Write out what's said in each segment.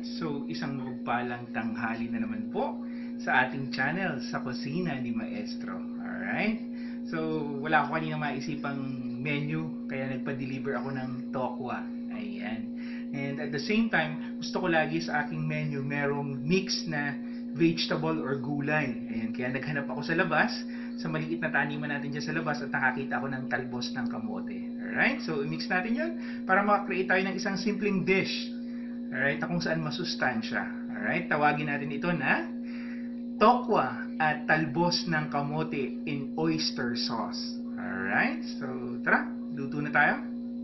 So, isang mapagpalang tanghali na naman po sa ating channel, sa Kusina ni Maestro. Alright? So, wala ko kanina maisipang menu, kaya nagpa-deliver ako ng tokwa. Ayan. And at the same time, gusto ko lagi sa aking menu merong mix na vegetable or gulay. Ayan. Kaya naghanap ako sa labas, sa maliit na taniman natin dyan sa labas, at nakakita ako ng talbos ng kamote. Alright? So, i-mix natin yun para makakreate tayo ng isang simpleng dish. Alright, na kung saan masustansya. Alright, tawagin natin ito na tokwa at talbos ng kamote in oyster sauce. Alright, so tara, luto na tayo.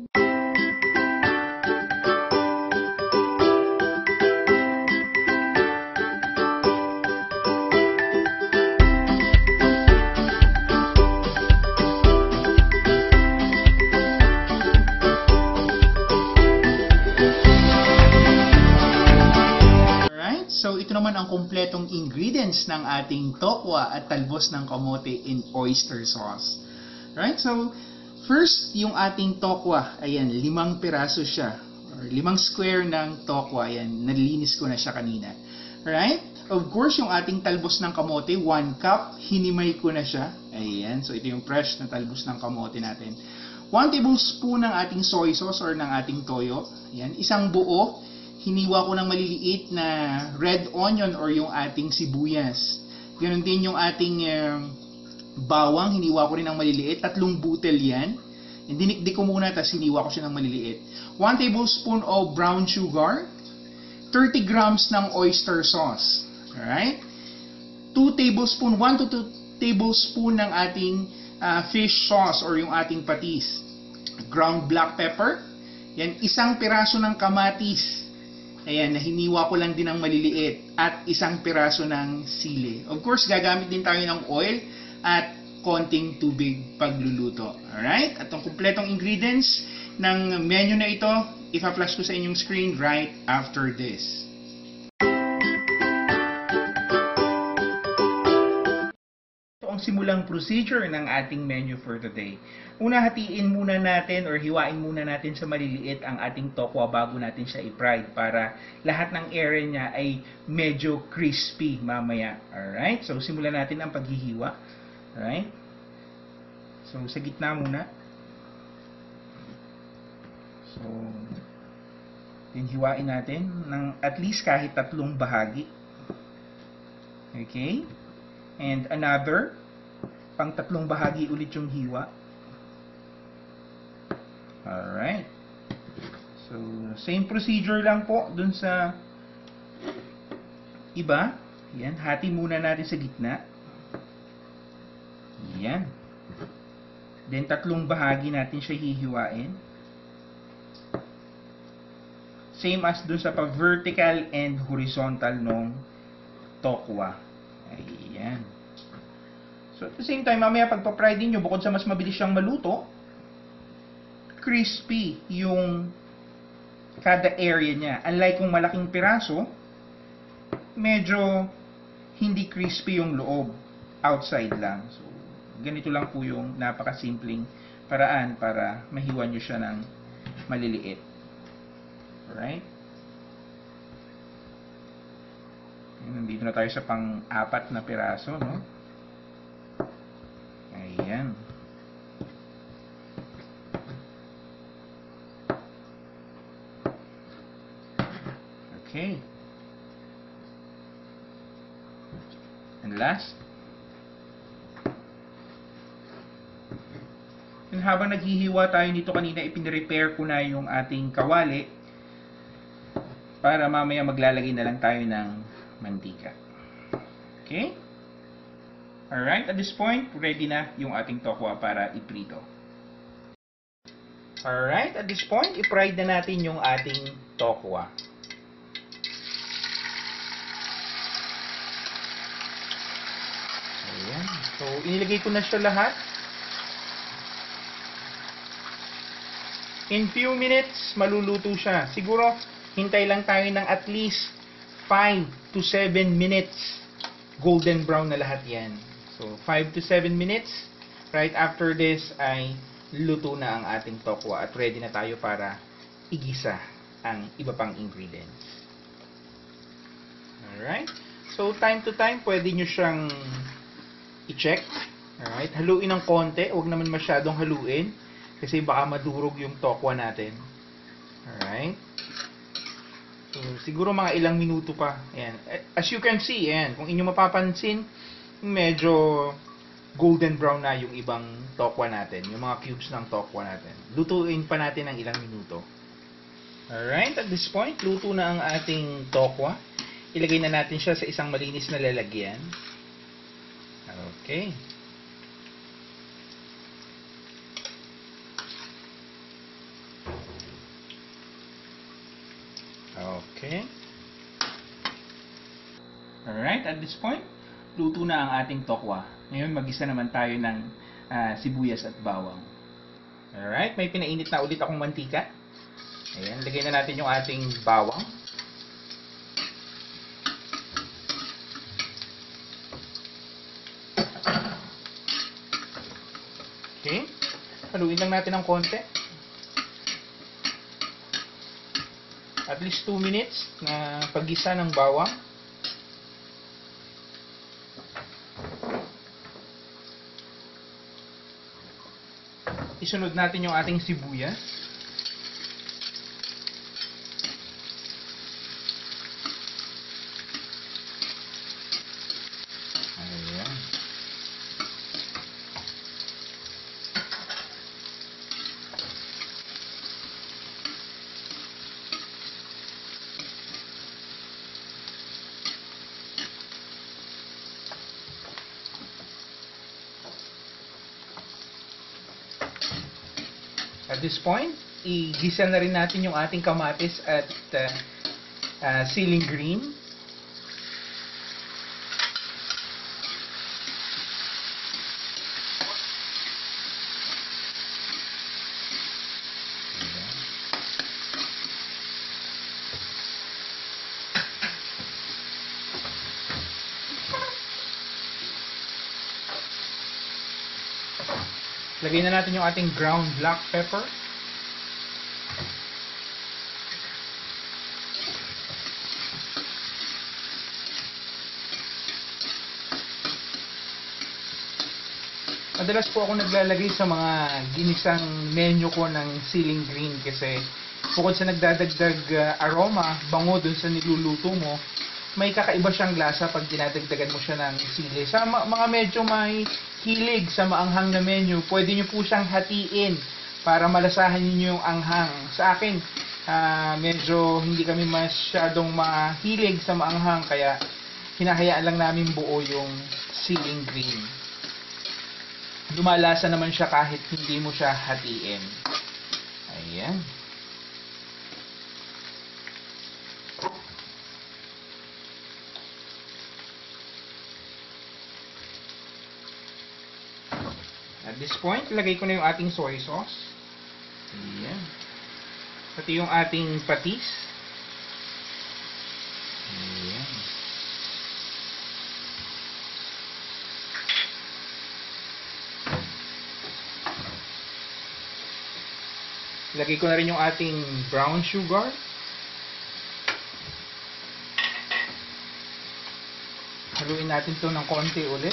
So, ito naman ang kumpletong ingredients ng ating tokwa at talbos ng kamote in oyster sauce. Right? So, first, yung ating tokwa, ayan, 5 piraso siya. Or 5 square ng tokwa, ayan, nalinis ko na siya kanina. Right? Of course, yung ating talbos ng kamote, 1 cup, hinimay ko na siya. Ayan, so ito yung fresh na talbos ng kamote natin. 1 tablespoon ng ating soy sauce or ng ating toyo. Ayan, isang buo. Hiniwa ko ng maliliit na red onion or yung ating sibuyas. Ganon din yung ating bawang, hiniwa ko rin ng maliliit. 3 butel yan. Dinikdik ko muna, tapos hiniwa ko siya ng maliliit. 1 tablespoon of brown sugar. 30 grams ng oyster sauce. Alright? 1 to 2 tablespoon ng ating fish sauce or yung ating patis. Ground black pepper. Yan, 1 piraso ng kamatis. Ayan, hiniwa ko lang din ng maliliit at 1 piraso ng sili. Of course, gagamit din tayo ng oil at konting tubig pagluluto. Alright? At ang kumpletong ingredients ng menu na ito, ipa-flash ko sa inyong screen right after this. Ito ang simulang procedure ng ating menu for today. Una, hatiin muna natin or hiwain muna natin sa maliliit ang ating tokwa bago natin siya i-fry para lahat ng area niya ay medyo crispy mamaya. Alright? So, simulan natin ang paghihiwa. Alright? So, sa gitna muna. So, hiwain natin ng at least kahit 3 bahagi. Okay? And another, pang 3 bahagi ulit yung hiwa. Alright. So, same procedure lang po dun sa iba. Yan, hati muna natin sa gitna. Yan. Then, 3 bahagi natin siya hihiwain. Same as dun sa pa-vertical and horizontal nung tokwa. Ayan. So, at the same time, mamaya pagpa-fry din nyo, bukod sa mas mabilis siyang maluto, crispy yung kada area niya. Unlike kung malaking piraso, medyo hindi crispy yung loob. Outside lang. So, ganito lang po yung napakasimpleng paraan para mahiwa nyo siya ng maliliit. Alright? Nandito na tayo sa pang-4 na piraso, no? Ayan. Okay. And last. And habang naghihiwa tayo nito kanina, ipin-repair ko na yung ating kawali para mamaya maglalagay na lang tayo ng mantika. Okay? Alright, at this point, ready na yung ating tokwa para iprito. Alright, at this point, i-fry na natin yung ating tokwa. Ayan. So, inilagay ko na siya lahat. In few minutes, maluluto siya. Siguro, hintay lang tayo ng at least 5 to 7 minutes. Golden brown na lahat yan. So, 5 to 7 minutes. Right after this ay luto na ang ating tokwa at ready na tayo para igisa ang iba pang ingredients. Alright? So, time to time, pwede nyo siyang i-check. Alright? Haluin ng konti. Huwag naman masyadong haluin. Kasi baka madurog yung tokwa natin. Alright? So, siguro mga ilang minuto pa. Ayan. As you can see, ayan, kung inyo mapapansin, medyo golden brown na yung ibang tokwa natin. Yung mga cubes ng tokwa natin. Lutuin pa natin ng ilang minuto. Alright, at this point, luto na ang ating tokwa. Ilagay na natin siya sa isang malinis na lalagyan. Okay. Okay. Alright, at this point, luto na ang ating tokwa. Ngayon, mag-isa naman tayo ng sibuyas at bawang. Alright, may pinainit na ulit akong mantika. Ayan, lagay na natin yung ating bawang. Okay, haluin lang natin ng konti. At least 2 minutes na paggisa ng bawang. Isunod natin yung ating sibuyas. Ayan. At this point, igisa na rin natin yung ating kamatis at ceiling green. Lagay na natin yung ating ground black pepper. Madalas po ako naglalagay sa mga ginisang menu ko ng ceiling green kasi bukod sa nagdadagdag aroma, bango dun sa niluluto mo, may kakaiba siyang lasa pag dinadagdagan mo siya ng sili. Sa mga medyo may hilig sa maanghang na menu, pwede nyo po siyang hatiin para malasahan niyo yung anghang. Sa akin, medyo hindi kami masyadong mahilig sa maanghang, kaya hinahayaan lang namin buo yung ceiling green. Lumalasa naman siya kahit hindi mo siya hatiin. Ayan. At this point, lagay ko na yung ating soy sauce. Ayan. Pati yung ating patis. Ayan. Lagay ko na rin yung ating brown sugar. Haluin natin ito ng konti ulit.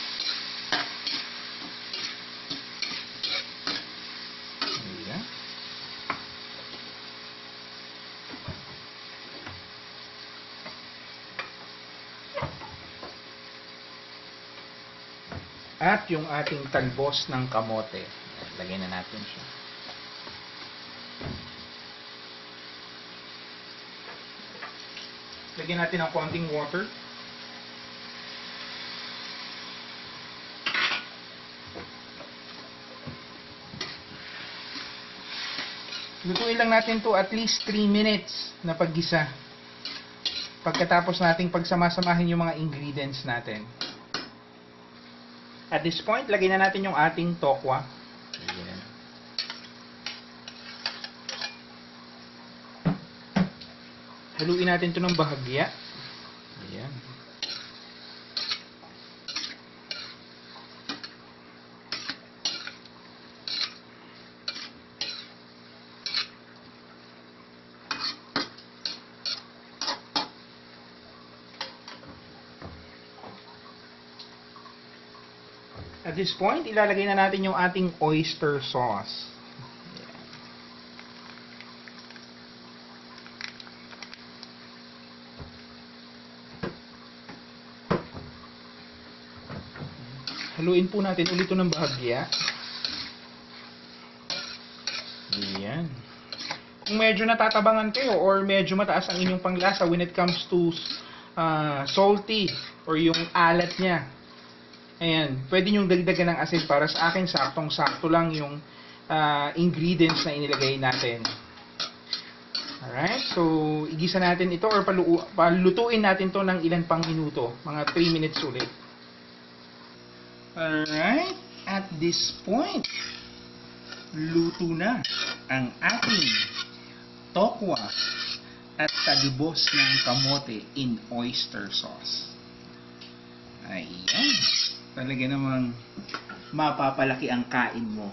At yung ating talbos ng kamote. Lagyan na natin siya. Lagyan natin ng konting water. Lutuin lang natin to at least 3 minutes na paggisa. Pagkatapos nating pagsama-samahin yung mga ingredients natin. At this point, lagay na natin yung ating tokwa. Ayan. Haluin natin ito ng bahagya. Ayan. At this point, ilalagay na natin yung ating oyster sauce. Haluin po natin ulit ito ng bahagya. Ayan. Kung medyo natatabangan kayo or medyo mataas ang inyong panglasa when it comes to salty or yung alat niya, ayan, pwede nyong dagdagan ng asin. Para sa akin, saktong-sakto lang yung ingredients na inilagay natin. Alright, so igisa natin ito or palutuin natin to ng ilan pang minuto. Mga 3 minutes ulit. Alright, at this point, luto na ang ating tokwa at talbos ng kamote in oyster sauce. Ayan, talaga namang mapapalaki ang kain mo.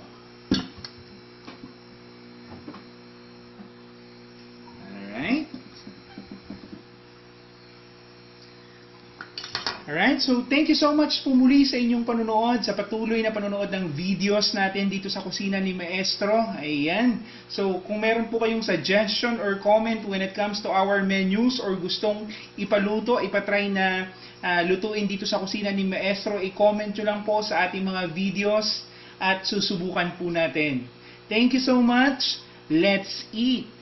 Alright, so thank you so much po muli sa inyong panonood, sa patuloy na panonood ng videos natin dito sa kusina ni Maestro. Ayan. So, kung meron po kayong suggestion or comment when it comes to our menus or gustong ipaluto, ipatry na lutuin dito sa kusina ni Maestro, i-comment nyo lang po sa ating mga videos at susubukan po natin. Thank you so much. Let's eat!